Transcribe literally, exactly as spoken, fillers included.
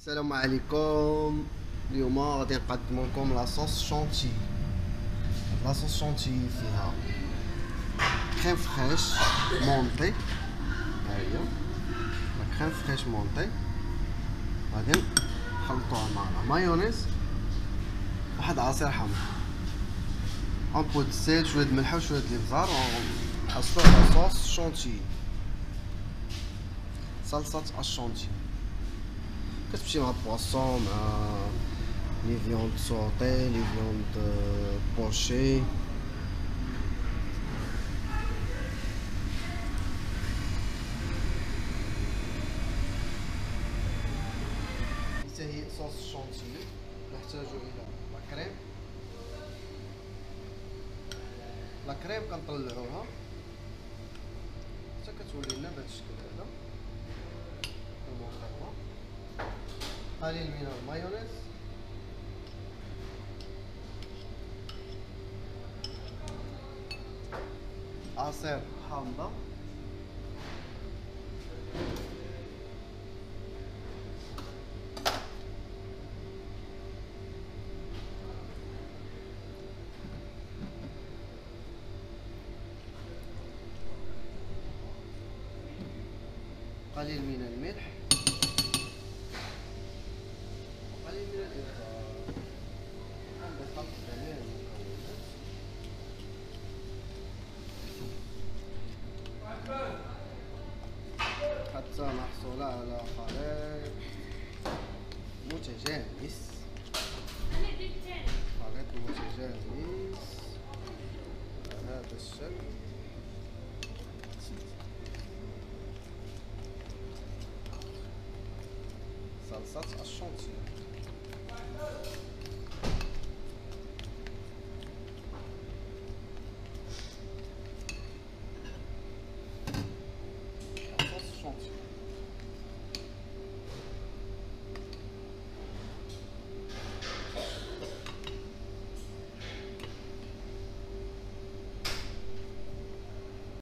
السلام عليكم. اليوم غادي نقدم لكم لاصوص شونتي. لاصوص شونتي فيها كريم فريش مونطي، ها هي لا كريم فريش مونطي. غادي نخلطوها مع المايونيز، واحد عصير حمض، اون بو د سيل، شويه د الملح وشويه د الابزار، ونحصلو على صوص شونتي، صلصه الشونتي. كتمشي مع البواسون، مع لي فيوند سوطي، لي فيوند بوشي. لتهيئ صوص الشونتي نحتاج الى لا كريم. لا كريم كنطلعوها حتى كتولي لنا بهذا الشكل هذا، كنوضعوها. قليل من المايونيز، عصير حامضة، قليل من الملح، وقليل من الإبزار. نقوم بخلط جميع المكونات حتى نحصل على خليط متجانس. خليط متجانس بهذا الشكل. صلصة الشونتي.